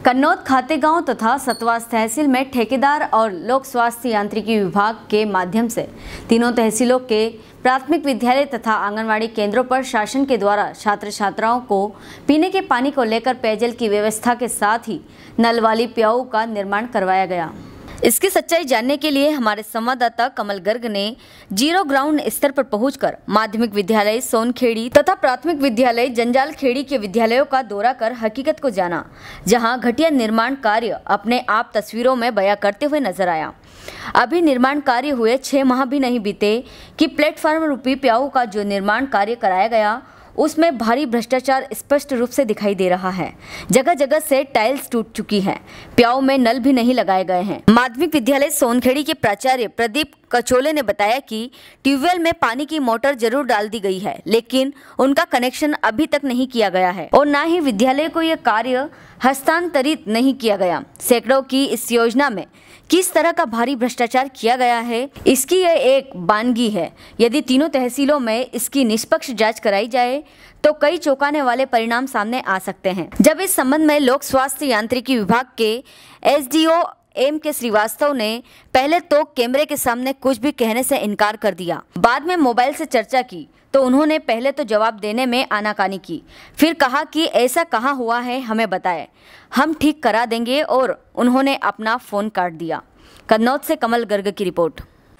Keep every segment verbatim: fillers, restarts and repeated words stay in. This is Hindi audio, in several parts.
कन्नौज खातेगांव तथा सतवास तहसील में ठेकेदार और लोक स्वास्थ्य यांत्रिकी विभाग के माध्यम से तीनों तहसीलों के प्राथमिक विद्यालय तथा आंगनवाड़ी केंद्रों पर शासन के द्वारा छात्र छात्राओं को पीने के पानी को लेकर पेयजल की व्यवस्था के साथ ही नल वाली प्याऊ का निर्माण करवाया गया। इसकी सच्चाई जानने के लिए हमारे संवाददाता कमल गर्ग ने जीरो ग्राउंड स्तर पर पहुंचकर माध्यमिक विद्यालय सोनखेड़ी तथा प्राथमिक विद्यालय जंजालखेड़ी के विद्यालयों का दौरा कर हकीकत को जाना, जहां घटिया निर्माण कार्य अपने आप तस्वीरों में बयां करते हुए नजर आया। अभी निर्माण कार्य हुए छह माह भी नहीं बीते कि प्लेटफॉर्म रूपी प्याऊ का जो निर्माण कार्य कराया गया उसमें भारी भ्रष्टाचार स्पष्ट रूप से दिखाई दे रहा है। जगह जगह से टाइल्स टूट चुकी है, प्याऊ में नल भी नहीं लगाए गए हैं। माध्यमिक विद्यालय सोनखेड़ी के प्राचार्य प्रदीप कचोले ने बताया कि ट्यूबवेल में पानी की मोटर जरूर डाल दी गई है, लेकिन उनका कनेक्शन अभी तक नहीं किया गया है और न ही विद्यालय को यह कार्य हस्तांतरित नहीं किया गया। सैकड़ों की इस योजना में किस तरह का भारी भ्रष्टाचार किया गया है, इसकी यह एक बानगी है। यदि तीनों तहसीलों में इसकी निष्पक्ष जांच कराई जाए तो कई चौंकाने वाले परिणाम सामने आ सकते हैं। जब इस संबंध में लोक स्वास्थ्य यांत्रिकी विभाग के एसडीओ एम के श्रीवास्तव ने पहले तो कैमरे के सामने कुछ भी कहने से इनकार कर दिया, बाद में मोबाइल से चर्चा की तो उन्होंने पहले तो जवाब देने में आनाकानी की, फिर कहा कि ऐसा कहाँ हुआ है हमें बताएं, हम ठीक करा देंगे और उन्होंने अपना फोन काट दिया। कन्नौज से कमल गर्ग की रिपोर्ट।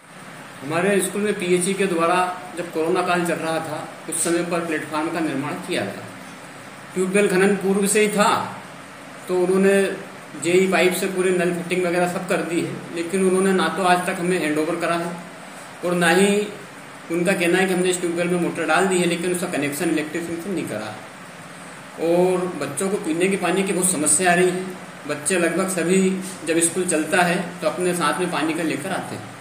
हमारे स्कूल में पीएचई के द्वारा जब कोरोना काल चल रहा था उस समय पर प्लेटफॉर्म का निर्माण किया गया। ट्यूबवेल खनन पूर्व से ही था तो उन्होंने जेई पाइप से पूरे नल फिटिंग वगैरह सब कर दी है, लेकिन उन्होंने ना तो आज तक हमें हैंडओवर करा है और ना ही उनका कहना है कि हमने इस ट्यूबवेल में मोटर डाल दी है, लेकिन उसका कनेक्शन इलेक्ट्रिसिटी से नहीं करा। और बच्चों को पीने के पानी की बहुत समस्या आ रही है। बच्चे लगभग सभी जब स्कूल चलता है तो अपने साथ में पानी का लेकर आते हैं।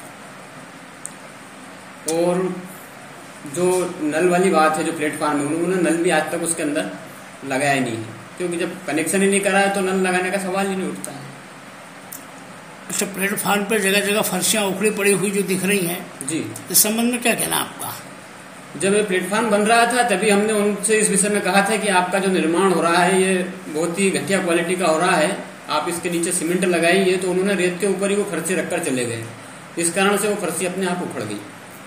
और जो नल वाली बात है, जो प्लेटफॉर्म है, उन्होंने नल भी आज तक उसके अंदर लगाया नहीं है, क्योंकि जब कनेक्शन ही नहीं करा है तो नल लगाने का सवाल ही नहीं उठता है। अच्छा, प्लेटफॉर्म पर जगह जगह फर्शियां उखड़ी पड़ी हुई जो दिख रही हैं जी, इस संबंध में क्या कहना आपका? जब ये प्लेटफॉर्म बन रहा था तभी हमने उनसे इस विषय में कहा था कि आपका जो निर्माण हो रहा है ये बहुत ही घटिया क्वालिटी का हो रहा है, आप इसके नीचे सीमेंट लगाइए। तो उन्होंने रेत के ऊपर ही वो फर्शी रखकर चले गए, इस कारण से वो फर्शी अपने आप उखड़ गई।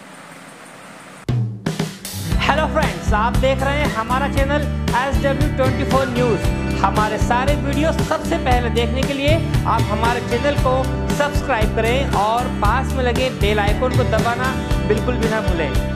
हेलो फ्रेंड्स, आप देख रहे हैं हमारा channel S W twenty four news. हमारे सारे वीडियो सबसे पहले देखने के लिए आप हमारे चैनल को सब्सक्राइब करें और पास में लगे बेल आइकन को दबाना बिल्कुल भी ना भूलें।